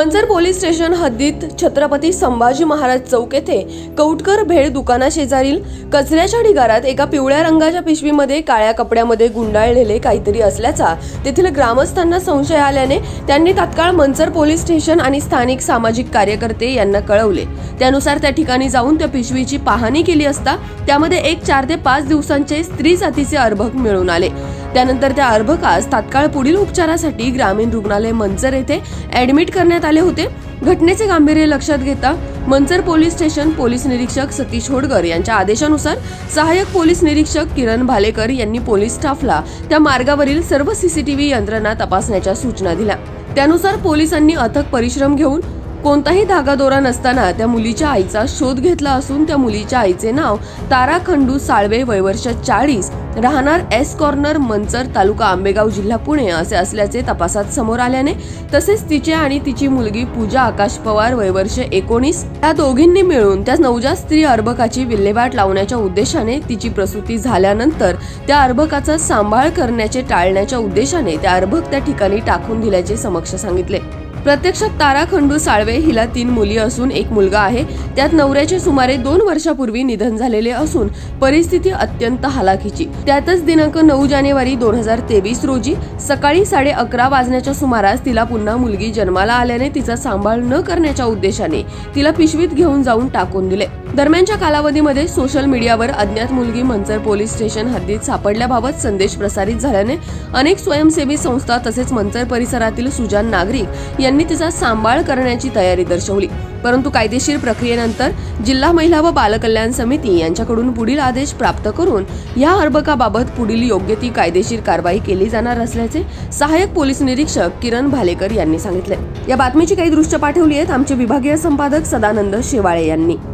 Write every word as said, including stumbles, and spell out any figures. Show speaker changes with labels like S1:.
S1: Manchar police station हद्दीत छत्रपती संभाजी महाराज चौक येथे कौटकर भेळ दुकानाशेजारील कचऱ्याच्या ढिगारात एका पिवळ्या रंगाच्या पिशवीमध्ये काळ्या कपड्यामध्ये गुंडाळलेले काहीतरी असल्याचा तेथील ग्रामस्थांना संशय आल्याने त्यांनी तात्काळ मंचर पोलीस स्टेशन आणि स्थानिक सामाजिक कार्यकर्ते यांना कळवले। त्यानुसार त्या ठिकाणी जाऊन त्या पिशवीची पाहणी केली असता त्यामध्ये एक चार ते पाच दिवसांचे स्त्री जातीचे अर्भक मिळून आले। त्यानंतर त्या अर्भकास तात्काळ पुढील उपचारासाठी ग्रामीण रुग्णालय मंचर येथे ऍडमिट करण्यात आले होते। घटनेचे गांभीर्य लक्षात घेता मंचर पोलीस स्टेशन पोलीस निरीक्षक सतीश होडगर यांच्या आदेशानुसार सहाय्यक पोलीस निरीक्षक किरण भालेकर यांनी पोलीस स्टाफला त्या मार्गावरील सर्व सीसीटीव्ही यंत्रणा तपासण्याच्या सूचना दिल्या। त्यानुसार पोलिसांनी अथक परिश्रम घेऊन कोणताही धागादोरा नसताना त्या मुलीच्या आईचा शोध घेतला असून त्या मुलीच्या आईचे नाव तारा खंडू साळवे, वय वर्ष चाळीस, राहणार एस कॉर्नर मंचर, तालुका आंबेगाव, जिल्हा पुणे असे असल्याचे तपासात समोर आल्याने तसेच तिचे आणि तिची मुलगी पूजा आकाश पवार, वय वर्ष एकोणीस, या दोघींनी मिळून त्या नवजात स्त्री अर्भकाची विल्हेवाट लावण्याच्या उद्देशाने तिची प्रसूती झाल्यानंतर त्या अर्भकाचा सांभाळ करण्याचे टाळण्याच्या उद्देशाने त्या अर्भक त्या ठिकाणी टाकून दिल्याचे समक्ष सांगितले। प्रत्यक्षात तारा खंडू साळवे हिला तीन मुली असून एक मुलगा आहे। त्यात नवऱ्याचे सुमारे दोन वर्षापूर्वी निधन झालेले असून परिस्थिती अत्यंत हालाखीची। त्यातच दिनांक नऊ जानेवारी दोन हजार तेवीस रोजी सकाळी साडे अकरा वाजण्याच्या सुमारास तिला पुन्हा मुलगी जन्माला आल्याने तिचा सांभाळ न करण्याच्या उद्देशाने तिला पिशवीत घेऊन जाऊन टाकून दिले। दरम्यानच्या कालावधीमध्ये सोशल मीडियावर अज्ञात मुलगी मंचर पोलीस स्टेशन हद्दीत सापडल्याबाबत संदेश प्रसारित झाल्याने अनेक स्वयंसेवी संस्था तसेच मंचर परिसरातील सुजाण नागरिक यांनी तिचा सांभाळ करण्याची तयारी दर्शवली। परंतु कायदेशीर प्रक्रियेनंतर जिल्हा महिला व बालकल्याण समिती यांच्याकडून पुढील आदेश प्राप्त करून या अर्भकाबाबत पुढील योग्य ती कायदेशीर कारवाई केली जाणार असल्याचे सहाय्यक पोलीस निरीक्षक किरण भालेकर यांनी सांगितले। या बातमीची काही दृश्य पाठवली आहेत आमचे विभागीय संपादक सदानंद शेवाळे यांनी।